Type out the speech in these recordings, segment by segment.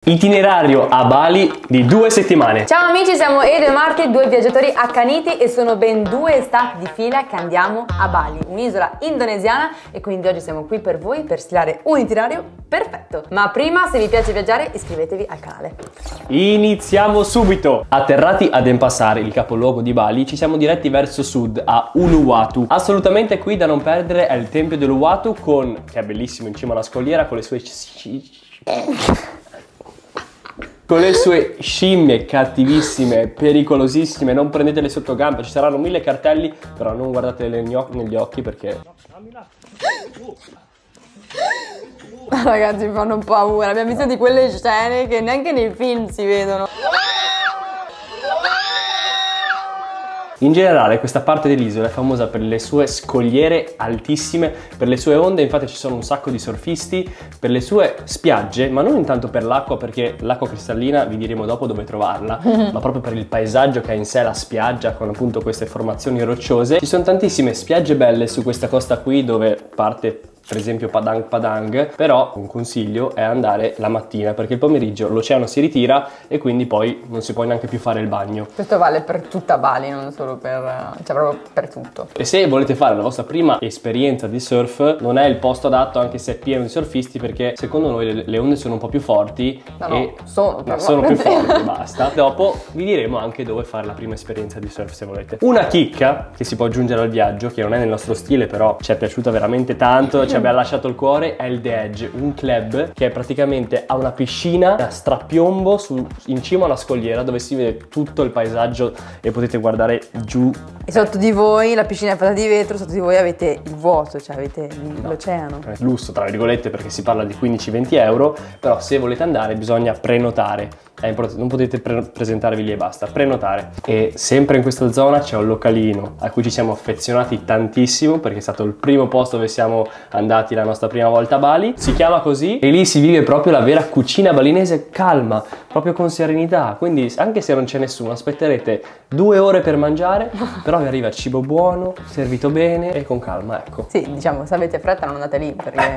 Itinerario a Bali di 2 settimane. Ciao amici, siamo Edo e Marti, due viaggiatori accaniti e sono ben 2 estati di fila che andiamo a Bali, un'isola indonesiana, e quindi oggi siamo qui per voi per stilare un itinerario perfetto. Ma prima, se vi piace viaggiare, iscrivetevi al canale. Iniziamo subito. Atterrati a Denpasar, il capoluogo di Bali, ci siamo diretti verso sud a Uluwatu. Assolutamente qui da non perdere è il tempio dell'Uluwatu, che è bellissimo in cima alla scogliera con le sue scimmie cattivissime, pericolosissime. Non prendetele sotto gamba, ci saranno 1000 cartelli, però non guardatele negli occhi perché... Ragazzi, mi fanno paura, abbiamo visto di quelle scene che neanche nei film si vedono. In generale questa parte dell'isola è famosa per le sue scogliere altissime, per le sue onde, infatti ci sono un sacco di surfisti, per le sue spiagge, ma non intanto per l'acqua, perché l'acqua cristallina vi diremo dopo dove trovarla, ma proprio per il paesaggio che ha in sé la spiaggia con appunto queste formazioni rocciose. Ci sono tantissime spiagge belle su questa costa qui, dove parte per esempio Padang Padang, però un consiglio è andare la mattina perché il pomeriggio l'oceano si ritira e quindi poi non si può neanche più fare il bagno. Questo vale per tutta Bali, non solo per... cioè proprio per tutto. E se volete fare la vostra prima esperienza di surf, non è il posto adatto, anche se è pieno di surfisti, perché secondo noi le onde sono un po' più forti. Sono più forti, basta. Dopo vi diremo anche dove fare la prima esperienza di surf se volete. Una chicca che si può aggiungere al viaggio, che non è nel nostro stile però ci è piaciuta veramente tanto, ci abbiamo lasciato il cuore, è il The Edge, un club che praticamente ha una piscina a strapiombo in cima a una scogliera dove si vede tutto il paesaggio e potete guardare giù. E sotto di voi la piscina è fatta di vetro, sotto di voi avete il vuoto, cioè avete l'oceano. Lusso tra virgolette, perché si parla di 15-20 euro, però se volete andare bisogna prenotare. Non potete presentarvi lì e basta, prenotare. E sempre in questa zona c'è un localino a cui ci siamo affezionati tantissimo perché è stato il primo posto dove siamo andati la nostra prima volta a Bali. Si chiama così e lì si vive proprio la vera cucina balinese, calma, proprio con serenità. Quindi anche se non c'è nessuno aspetterete 2 ore per mangiare, però vi arriva cibo buono, servito bene e con calma, ecco. Sì, diciamo, se avete fretta non andate lì perché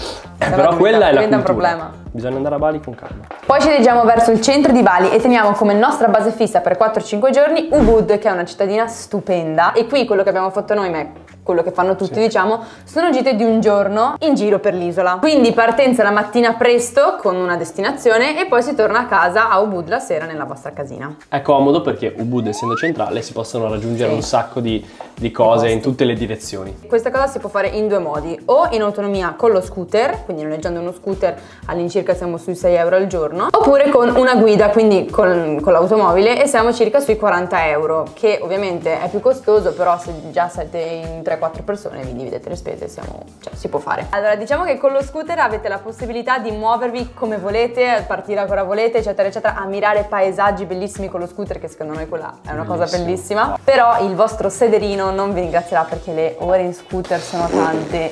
però quella è la cultura. Un problema. Bisogna andare a Bali con calma. Poi ci dirigiamo verso il centro di Bali e teniamo come nostra base fissa per 4-5 giorni Ubud, che è una cittadina stupenda. E qui quello che abbiamo fatto noi, ma è quello che fanno tutti, diciamo, sono gite di un giorno in giro per l'isola. Quindi partenza la mattina presto con una destinazione e poi si torna a casa a Ubud la sera nella vostra casina. È comodo perché Ubud, essendo centrale, si possono raggiungere un sacco di cose in tutte le direzioni. Questa cosa si può fare in 2 modi: o in autonomia con lo scooter, quindi noleggiando uno scooter all'incirca siamo sui 6 euro al giorno, oppure con una guida, quindi con l'automobile, e siamo circa sui 40 euro, che ovviamente è più costoso, però se già siete in 3-4 persone vi dividete le spese, si può fare. Allora, diciamo che con lo scooter avete la possibilità di muovervi come volete, partire a che ora volete, eccetera eccetera, ammirare paesaggi bellissimi con lo scooter, che secondo noi quella è una cosa bellissima. Però il vostro sederino non vi ringrazierà perché le ore in scooter sono tante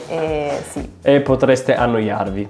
e potreste annoiarvi.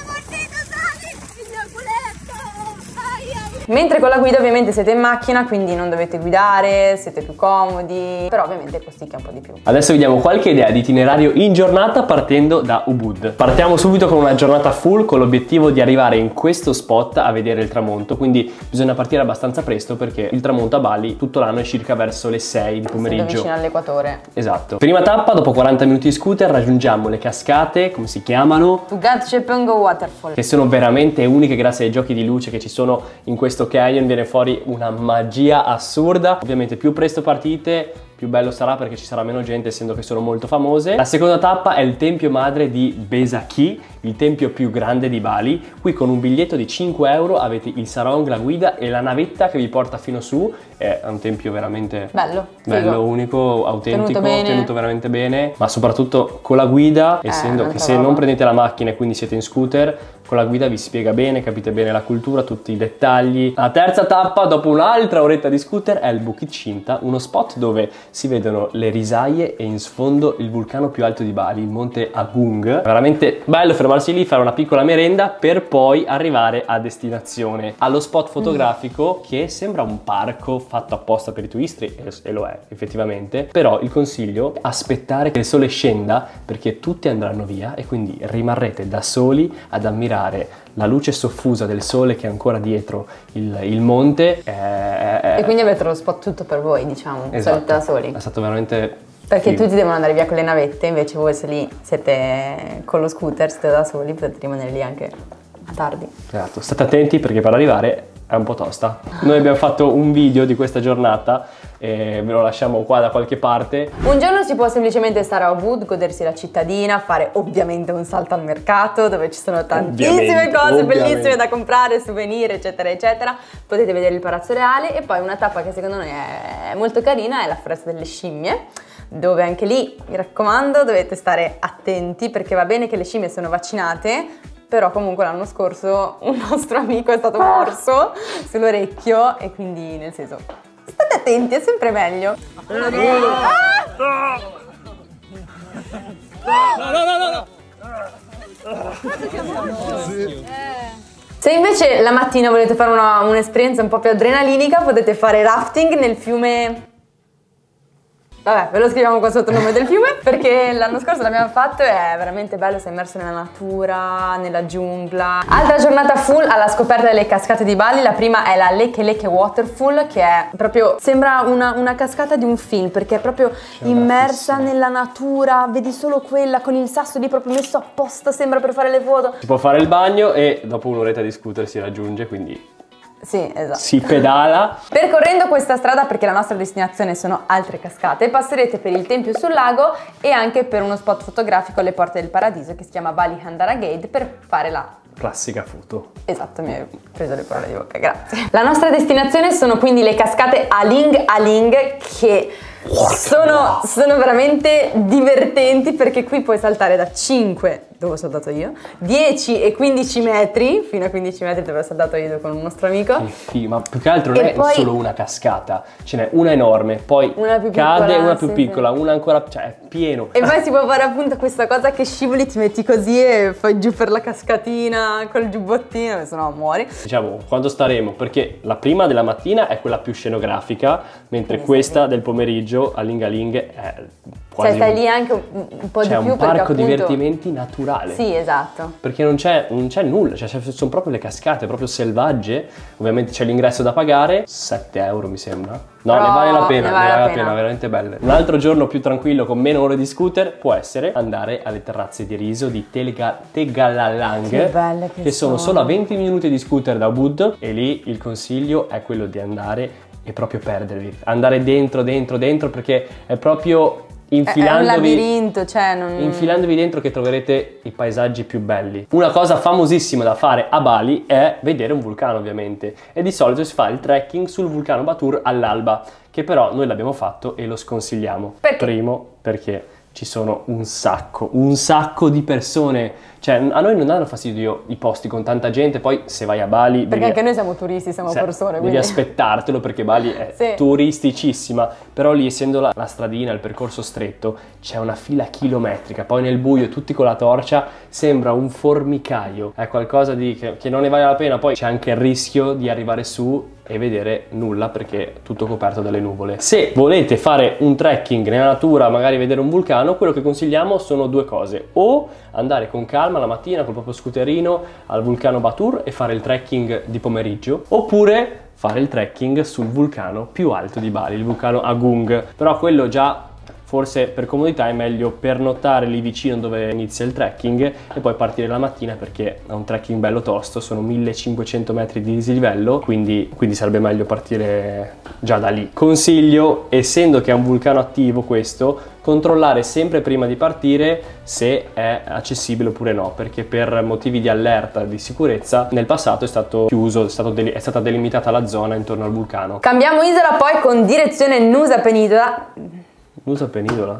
Mentre con la guida ovviamente siete in macchina, quindi non dovete guidare, siete più comodi, però ovviamente costicchia un po' di più. Adesso vi diamo qualche idea di itinerario in giornata partendo da Ubud. Partiamo subito con una giornata full con l'obiettivo di arrivare in questo spot a vedere il tramonto, quindi bisogna partire abbastanza presto perché il tramonto a Bali tutto l'anno è circa verso le 6 di pomeriggio. Vicino all'equatore. Esatto. Prima tappa, dopo 40 minuti di scooter raggiungiamo le cascate, come si chiamano? Phuket Chepenggo Waterfall. Che sono veramente uniche grazie ai giochi di luce che ci sono in questo canyon, viene fuori una magia assurda. Ovviamente più presto partite più bello sarà perché ci sarà meno gente, essendo che sono molto famose. La seconda tappa è il tempio madre di Besakih, il tempio più grande di Bali. Qui con un biglietto di 5 euro avete il sarong, la guida e la navetta che vi porta fino su. È un tempio veramente bello, unico, autentico, tenuto veramente bene, ma soprattutto con la guida, essendo che se non prendete la macchina e quindi siete in scooter, con la guida vi spiega bene, capite bene la cultura, tutti i dettagli. La terza tappa, dopo un'altra oretta di scooter, è il Bukit Cinta, uno spot dove si vedono le risaie e in sfondo il vulcano più alto di Bali, il monte Agung. Veramente bello fermarsi trovarsi lì, fare una piccola merenda per poi arrivare a destinazione, allo spot fotografico che sembra un parco fatto apposta per i turisti, e lo è effettivamente, però il consiglio è aspettare che il sole scenda perché tutti andranno via e quindi rimarrete da soli ad ammirare la luce soffusa del sole che è ancora dietro il monte. E quindi avete lo spot tutto per voi, diciamo, Esatto. da soli. È stato veramente... Perché figo. tutti devono andare via con le navette, invece voi se lì siete con lo scooter, siete da soli, potete rimanere lì anche a tardi. Esatto, state attenti perché per arrivare è un po' tosta. Noi abbiamo fatto un video di questa giornata e ve lo lasciamo qua da qualche parte. Un giorno si può semplicemente stare a Ubud, godersi la cittadina, fare ovviamente un salto al mercato dove ci sono tantissime cose bellissime da comprare, souvenir eccetera eccetera. Potete vedere il Palazzo Reale e poi una tappa che secondo noi è molto carina è la Foresta delle Scimmie, dove anche lì, mi raccomando, dovete stare attenti perché va bene che le scimmie sono vaccinate, però comunque l'anno scorso un nostro amico è stato morso sull'orecchio e quindi nel senso state attenti, è sempre meglio. Se invece la mattina volete fare un'esperienza un po' più adrenalinica, potete fare rafting nel fiume. Vabbè, ve lo scriviamo qua sotto il nome del fiume, perché l'anno scorso l'abbiamo fatto e è veramente bello, sei immerso nella natura, nella giungla. Altra giornata full alla scoperta delle cascate di Bali, la prima è la Leke Leke Waterfall, che è proprio, sembra una cascata di un film, perché è proprio immersa nella natura, vedi solo quella, con il sasso lì proprio messo apposta, sembra per fare le foto. Si può fare il bagno e dopo un'oretta di scooter si raggiunge, quindi... Sì, esatto. Si pedala. Percorrendo questa strada, perché la nostra destinazione sono altre cascate, passerete per il tempio sul lago e anche per uno spot fotografico alle porte del paradiso che si chiama Bali Handara Gate per fare la Classica foto. Esatto, mi hai preso le parole di bocca, grazie. La nostra destinazione sono quindi le cascate Aling Aling, che sono veramente divertenti perché qui puoi saltare da 5, dove ho saltato io, 10 e 15 metri, fino a 15 metri dove ho saltato io con un nostro amico. Ma più che altro non è poi... solo una cascata, ce n'è una enorme, poi una più cade piccola, una più sì, piccola, una ancora, cioè è pieno. E poi si può fare appunto questa cosa che scivoli, ti metti così e fai giù per la cascatina col giubbottino, se no muori. Diciamo, quando staremo, perché la prima della mattina è quella più scenografica, mentre questa del pomeriggio a Lingaling è quasi... Cioè stai lì anche un po' di più, c'è un perché parco appunto... divertimenti naturale. Sì, esatto. Perché non c'è nulla, cioè sono proprio le cascate, proprio selvagge. Ovviamente c'è l'ingresso da pagare, 7 euro mi sembra. No, però ne vale la pena, ne vale la pena, veramente belle. Un altro giorno più tranquillo con meno ore di scooter può essere andare alle terrazze di riso di Tegalalang, che belle che sono solo a 20 minuti di scooter da Ubud, e lì il consiglio è quello di andare e proprio perdervi, andare dentro perché è proprio infilandovi, è un labirinto, cioè non... infilandovi dentro che troverete i paesaggi più belli. Una cosa famosissima da fare a Bali è vedere un vulcano, ovviamente, e di solito si fa il trekking sul vulcano Batur all'alba, che però noi l'abbiamo fatto e lo sconsigliamo. Perché? Primo, perché ci sono un sacco di persone, cioè a noi non danno fastidio i posti con tanta gente, poi se vai a Bali... Perché anche noi siamo turisti, siamo persone, devi quindi... aspettartelo perché Bali è sì, turisticissima, però lì essendo la stradina, il percorso stretto, c'è una fila chilometrica, poi nel buio tutti con la torcia, sembra un formicaio, è qualcosa che non ne vale la pena, poi c'è anche il rischio di arrivare su e vedere nulla perché è tutto coperto dalle nuvole. Se volete fare un trekking nella natura, magari vedere un vulcano, quello che consigliamo sono due cose: o andare con calma la mattina col proprio scooterino al vulcano Batur e fare il trekking di pomeriggio, oppure fare il trekking sul vulcano più alto di Bali, il vulcano Agung. Però quello già forse per comodità è meglio pernottare lì vicino dove inizia il trekking e poi partire la mattina, perché è un trekking bello tosto, sono 1500 metri di dislivello, quindi sarebbe meglio partire già da lì. Consiglio, essendo che è un vulcano attivo questo, controllare sempre prima di partire se è accessibile oppure no, perché per motivi di allerta di sicurezza nel passato è stato chiuso, è stata delimitata la zona intorno al vulcano. Cambiamo isola poi con direzione Nusa Penisola. Nusa Penisola?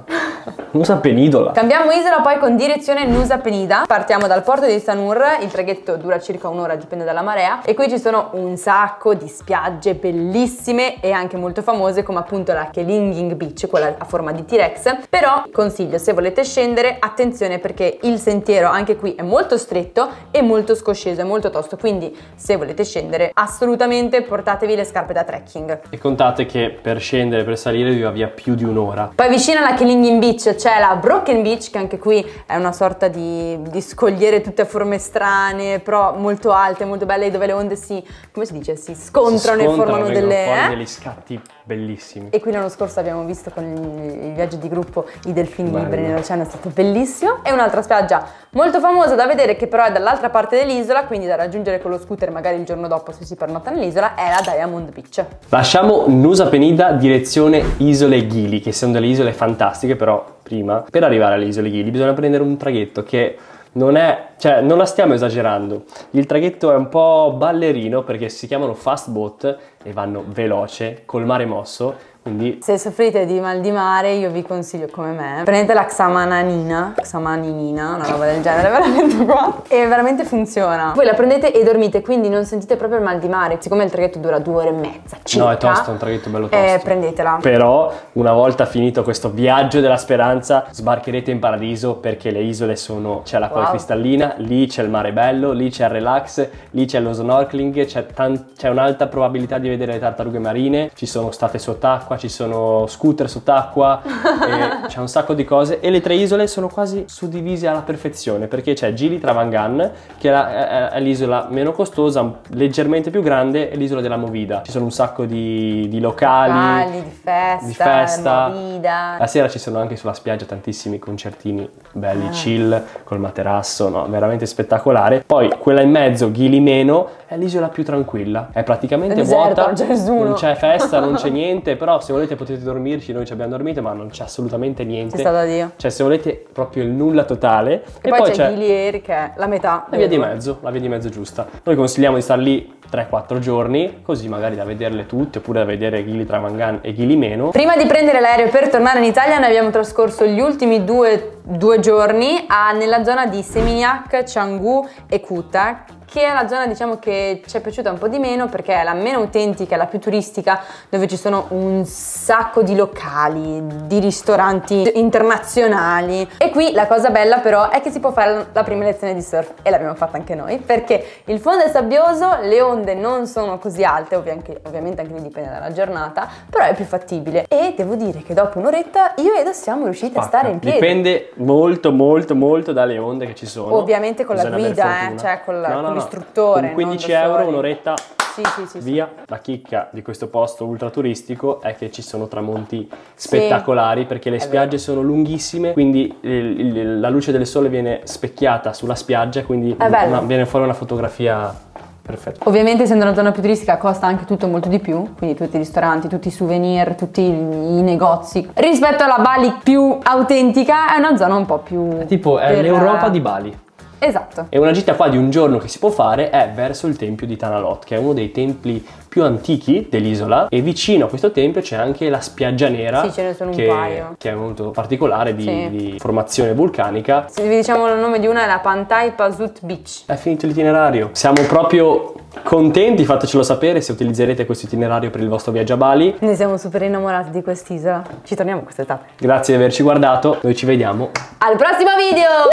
Nusa Penida. Cambiamo isola poi con direzione Nusa Penida. Partiamo dal porto di Sanur, il traghetto dura circa un'ora, dipende dalla marea, e qui ci sono un sacco di spiagge bellissime e anche molto famose, come appunto la Kelinging Beach, quella a forma di T-Rex. Però consiglio, se volete scendere, attenzione, perché il sentiero anche qui è molto stretto e molto scosceso, è molto tosto, quindi se volete scendere assolutamente portatevi le scarpe da trekking. E contate che per scendere, per salire vi va via più di un'ora. Poi vicino alla Kelinging Beach c'è la Broken Beach, che anche qui è una sorta di scogliere tutte a forme strane, però molto alte, molto belle, dove le onde come si dice, si scontrano e formano degli scatti bellissimi. E qui l'anno scorso abbiamo visto con il viaggio di gruppo i delfini liberi nell'oceano, è stato bellissimo. E un'altra spiaggia molto famosa da vedere, che però è dall'altra parte dell'isola, quindi da raggiungere con lo scooter magari il giorno dopo se si pernotta nell'isola, è la Diamond Beach. Lasciamo Nusa Penida direzione Isole Gili, che sono delle isole fantastiche, però prima, per arrivare alle Isole Gili bisogna prendere un traghetto che non è, cioè non la stiamo esagerando, il traghetto è un po' ballerino perché si chiamano fast boat e vanno veloce, col mare mosso, quindi... Se soffrite di mal di mare io vi consiglio, come me, prendete la Xamaninina, una roba del genere, veramente qua, e veramente funziona. Voi la prendete e dormite, quindi non sentite proprio il mal di mare. Siccome il traghetto dura 2 ore e mezza circa, no, è tosto, è un traghetto bello tosto, prendetela. Però una volta finito questo viaggio della speranza sbarcherete in paradiso, perché le isole sono, c'è l'acqua cristallina, lì c'è il mare bello, lì c'è il relax, lì c'è lo snorkeling, c'è un'alta probabilità di vedere le tartarughe marine, ci sono state sott'acqua, ci sono scooter sott'acqua, c'è un sacco di cose, e le 3 isole sono quasi suddivise alla perfezione, perché c'è Gili Travangan, che è l'isola meno costosa, leggermente più grande, e l'isola della Movida. Ci sono un sacco di locali, di festa. Movida. La sera ci sono anche sulla spiaggia tantissimi concertini belli, chill, col materasso, no, veramente spettacolare. Poi quella in mezzo, Gili meno, è l'isola più tranquilla, è praticamente vuota, non c'è festa, non c'è niente, però se volete potete dormirci, noi ci abbiamo dormito, ma non c'è assolutamente niente. C'è stato Dio. Cioè se volete proprio il nulla totale. E poi c'è Gili, che è la metà. La via di mezzo giusta. Noi consigliamo di star lì 3-4 giorni, così magari da vederle tutte, oppure da vedere Gili Travangan e Gili meno. Prima di prendere l'aereo per tornare in Italia, noi abbiamo trascorso gli ultimi due giorni nella zona di Seminyak, Canggu e Kuta, che è la zona, diciamo, che ci è piaciuta un po' di meno perché è la meno autentica, è la più turistica, dove ci sono un sacco di locali, di ristoranti internazionali. E qui la cosa bella però è che si può fare la prima lezione di surf, e l'abbiamo fatta anche noi, perché il fondo è sabbioso, le onde non sono così alte, ovviamente anche lì dipende dalla giornata, però è più fattibile. E devo dire che dopo un'oretta io e Edo siamo riusciti a stare in piedi. Dipende molto dalle onde che ci sono. Ovviamente con la guida, cioè con l'istruttore. Con 15 euro un'oretta. Sì. Via. La chicca di questo posto ultra turistico è che ci sono tramonti spettacolari, perché le spiagge sono lunghissime, quindi la luce del sole viene specchiata sulla spiaggia, quindi viene fuori una fotografia perfetta. Ovviamente, essendo una zona più turistica, costa anche tutto molto di più, quindi tutti i ristoranti, tutti i souvenir, tutti i negozi. Rispetto alla Bali più autentica, è una zona un po' più... Tipo è l'Europa di Bali. Esatto. E una gita qua di un giorno che si può fare è verso il tempio di Tanalot, che è uno dei templi più antichi dell'isola, e vicino a questo tempio c'è anche la spiaggia nera. Sì, ce ne sono un paio. Che è molto particolare, di formazione vulcanica. Se vi diciamo il nome di una, è la Pantai Pasut Beach. È finito l'itinerario. Siamo proprio contenti, fatecelo sapere se utilizzerete questo itinerario per il vostro viaggio a Bali. Noi siamo super innamorati di quest'isola. Ci torniamo quest'estate. Grazie di averci guardato, noi ci vediamo al prossimo video!